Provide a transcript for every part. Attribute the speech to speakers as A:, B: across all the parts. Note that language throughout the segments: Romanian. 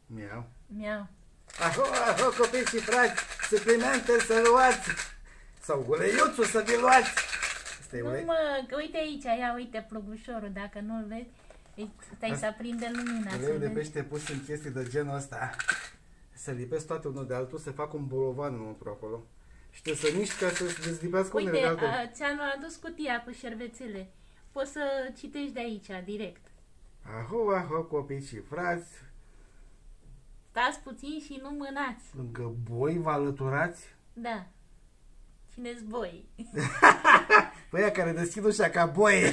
A: Miau.
B: Miau.
A: Aho, aho, copii și frați, suplimente să luați. Sau uleiuțul să vi luați.
B: Nu mă, că uite aici, ia uite plugușorul, dacă nu-l vezi, stai să aprinde lumina.
A: Uleiul de pește pus în chestii de genul ăsta. Se lipesc toate unul de altul, se fac un bolovan înăuntru acolo. Și te să miști ca să-ți dezlipească unele de altele.
B: Uite, ți-am adus cutia cu șervețele. Poți să citești de aici, direct.
A: Aho, aho, copii și frați.
B: Stați puțin și nu mânați.
A: Lângă boi vă alăturați?
B: Da. Cine-s boi?
A: Păi aia care deschid ușa ca boi.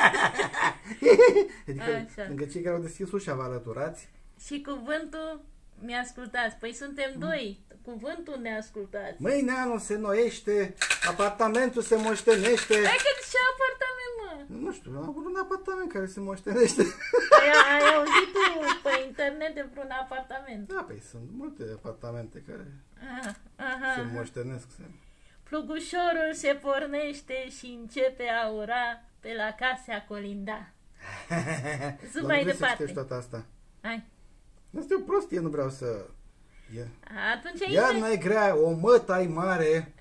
A: Adică
B: așa.
A: Lângă cei care au deschis ușa vă alăturați?
B: Și cuvântul mi-ascultați. Păi suntem doi. Cuvântul ne ascultați.
A: Mâine anul se noiește, apartamentul se moștenește.
B: Hai că ce apartament, mă?
A: Nu știu, am avut un apartament care se moștenește.
B: Ai auzit tu pe internet de vreun apartament?
A: Da, păi sunt multe apartamente care se moștenesc.
B: Plugușorul se pornește și începe a ura pe la casa colinda. Zi mai departe.
A: Toată asta.
B: Hai.
A: Asta e o prostie, nu vreau să...
B: Atunci
A: iarna e grea, o mătai mare.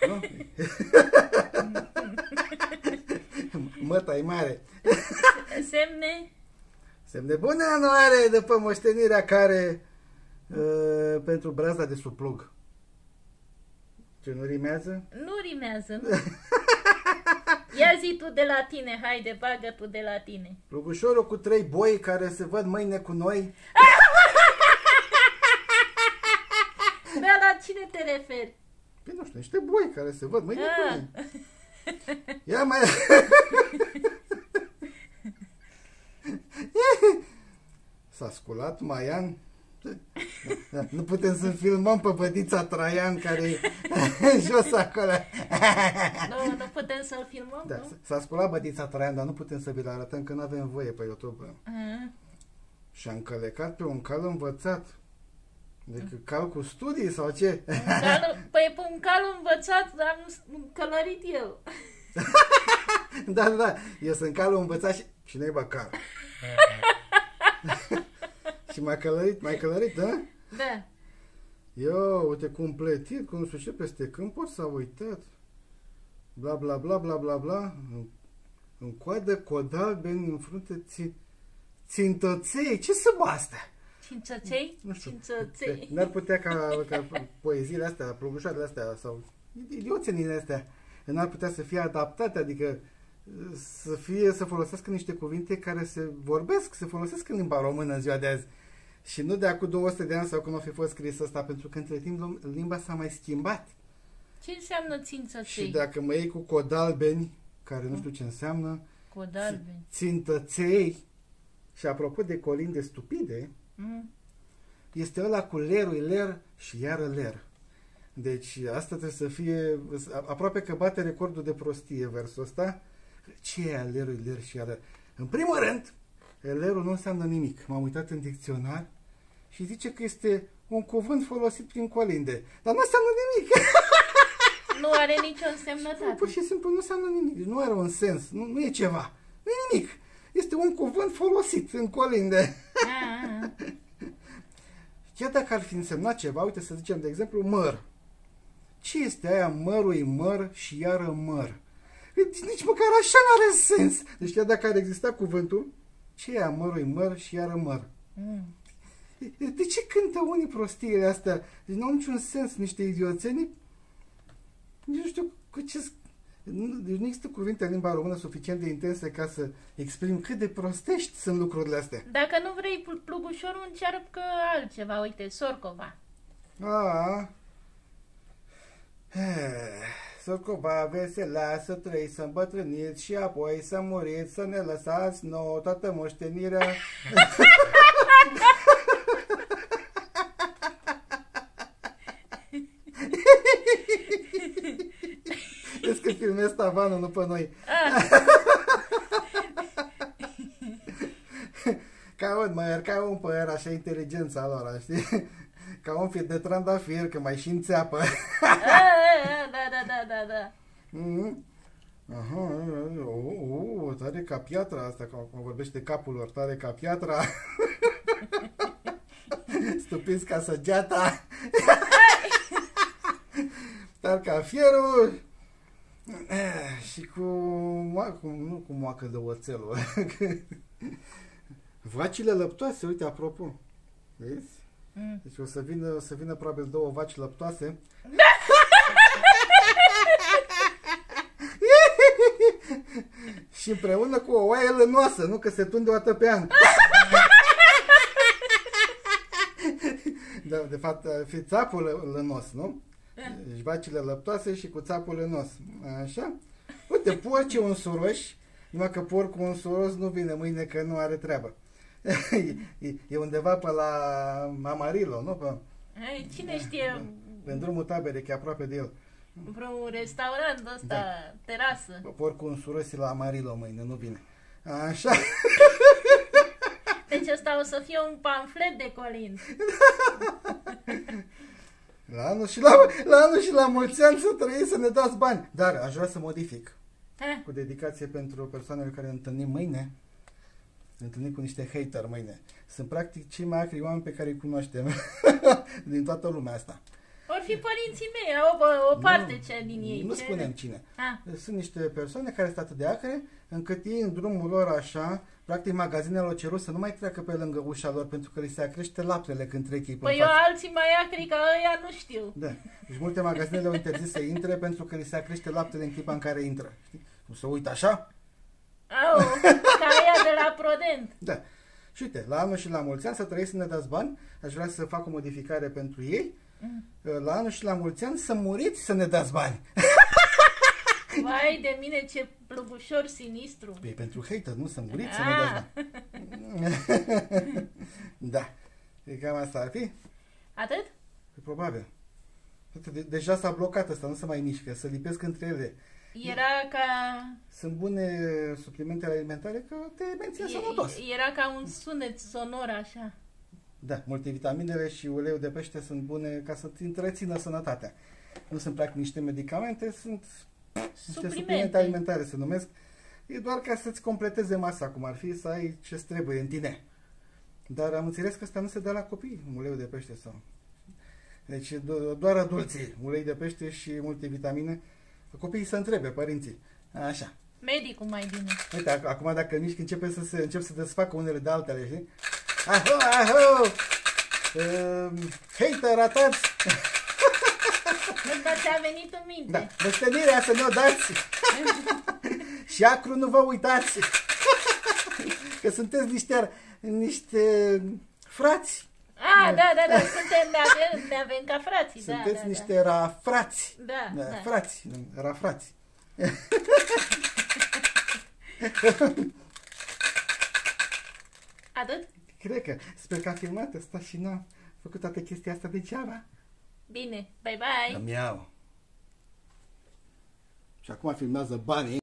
A: Mătai mare.
B: Semne?
A: Semne bune anuare după moștenirea care pentru brazda de suplug. Ce, nu rimează?
B: Nu rimează, nu. Ia zi tu de la tine, haide, bagă tu de la tine.
A: Plugușorul cu 3 boi care se văd mâine cu noi.
B: Da, la cine te referi?
A: Păi nu știu, niște boi care se văd mâine cu noi. Ia mai... S-a sculat Maian. Nu putem să filmăm pe bădița Traian care e jos acolo.
B: Nu putem să-l filmăm,
A: da,
B: nu?
A: S-a sculat bădița Traian, dar nu putem să vi-l arătăm, că nu avem voie pe YouTube. Și-a încălecat pe un cal învățat. Adică cal cu studii sau ce?
B: Păi pe un cal învățat am călărit eu.
A: Da, eu sunt calul învățat și nu-i cal. Și m-ai călărit, da?
B: Da.
A: Eu, uite, cumpletit, cum nu știu ce, peste câmpuri s-a uitat. Bla, bla, bla, bla, bla, bla. În coadă, codalbeni, în frunte, țintăței. Ce sunt astea?
B: Cințăței?
A: Nu știu.
B: Cințăței.
A: N-ar putea ca poeziile astea, plugușoarele astea, sau idioțenile astea, n-ar putea să fie adaptate, adică să folosească niște cuvinte care se vorbesc, se folosesc în limba română în ziua de azi. Și nu de acum 200 de ani sau cum a fi fost scris ăsta, pentru că între timp limba s-a mai schimbat.
B: Ce înseamnă țințăței?
A: Și dacă mă iei cu codalbeni, care nu știu ce înseamnă,
B: codalbeni,
A: țintăței, și apropo de colinde stupide, este ăla cu lerul ler și iară ler. Deci asta trebuie să fie, aproape că bate recordul de prostie versul ăsta. Ce e lerul ler și iară? În primul rând, lerul nu înseamnă nimic. M-am uitat în dicționar și zice că este un cuvânt folosit prin colinde. Dar nu înseamnă nimic.
B: Nu are nicio însemnătate.
A: Pur și simplu nu înseamnă nimic. Nu are un sens. Nu e ceva. Nu e nimic. Este un cuvânt folosit în colinde. Chiar dacă ar fi însemnat ceva, uite să zicem, de exemplu, măr. Ce este aia mărui măr și iară măr? Nici măcar așa n-are sens. Deci chiar dacă ar exista cuvântul, ce e aia mărui măr și iară măr? De ce cântă unii prostiile astea? Deci nu au niciun sens, niște idioțenii. Nici nu știu cu ce... Deci nu există cuvinte în limba română suficient de intense ca să exprim cât de prostești sunt lucrurile astea.
B: Dacă nu vrei plugușorul, încearcă altceva. Uite, Sorcova.
A: Sorcova, vesela, să trăiți, să îmbătrâniți și apoi să muriți, să ne lăsați nouă toată moștenirea. Vezi că filmezi tavanul, nu pe noi. Ca un păr, așa inteligența lor, știi? Ca un fit de trandafir, că mai și înțeapă.
B: Da.
A: Aha, tare ca piatra asta, cum vorbește capul lor, tare ca piatra. Stupiți ca săgeata. Dar ca fierul. Și nu cu moacă de oțelul. Vacile lăptoase, uite, apropo. Vezi? Deci o să vină probabil 2 vaci lăptoase. Și împreună cu o oaie lănoasă, nu? Că se tunde o dată pe an. Da, de fapt, fi țapul lănos, nu? Deci vacile lăptoase și cu țapul lănos. Așa? Uite, porcii unsuroși, numai că porcul unsuros nu vine mâine că nu are treabă. E undeva pe la Amarillo, nu? Pe...
B: Cine știe?
A: În drumul taberei, că e aproape de el.
B: Vreun restaurant ăsta, da. Terasă.
A: Porcul unsuros e la Amarillo mâine, nu vine. Așa?
B: Deci ăsta o să fie un pamflet de Colind.
A: La anul și la mulți ani să trăiți, să ne dați bani. Dar aș vrea să modific. Cu dedicație pentru persoanele care ne întâlnim mâine. Ne întâlnim cu niște hater mâine. Sunt practic cei mai acri oameni pe care îi cunoaștem din toată lumea asta.
B: Or fi părinții mei, o parte din ei.
A: Nu spunem cine. Sunt niște persoane care sunt atât de acre, încât ei în drumul lor așa, practic magazinele au cerut să nu mai treacă pe lângă ușa lor pentru că li se acrește laptele când trec ei pe
B: Păi eu alții mai acri ca ăia nu știu.
A: Da. Deci multe magazine le-au interzis să intre pentru că li se acrește laptele în clipa în care intră. Știi? Nu se uită așa?
B: Au, ca ăia de la Prodent.
A: Da. Și uite, la anul și la mulți ani să trăiți să ne dați bani. Aș vrea să fac o modificare pentru ei. La anul și la mulți ani să muriți să ne dați bani.
B: Vai de mine, ce plugușor sinistru.
A: Păi pentru hater, nu să muriți să ne dați bani. Da. E cam asta ar fi?
B: Atât?
A: Probabil. Deja s-a blocat ăsta, nu se mai mișcă, să lipesc între ele.
B: Era ca...
A: Sunt bune suplimentele alimentare că te menține sănătos.
B: Era ca un sunet sonor așa.
A: Da, multivitaminele și uleiul de pește sunt bune ca să-ți întrețină sănătatea. Nu sunt practic niște medicamente, sunt niște suplimente alimentare, se numesc. E doar ca să-ți completeze masa, cum ar fi să ai ce trebuie în tine. Dar am înțeles că asta nu se dă la copii, uleiul de pește sau... Deci doar adulții, ulei de pește și multivitamine. Copiii să întrebe, părinții. Așa.
B: Medicul mai bine.
A: Uite, acum dacă mișc încep să desfacă unele de altele, știi? Aho, aho! Hater, ratați!
B: Ăsta ți-a venit în minte.
A: Da, moștenirea să ne-o dați! Și acru nu vă uitați! Că sunteți niște frați!
B: Da, suntem, ne avem ca frații.
A: Sunteți niște rafrați.
B: Da.
A: Frați, rafrați.
B: Atât?
A: Cred că, sper că a filmat ăsta și n-a făcut toată chestia asta degeaba.
B: Bine, bye bye.
A: Îmi iau. Și acum filmează banii.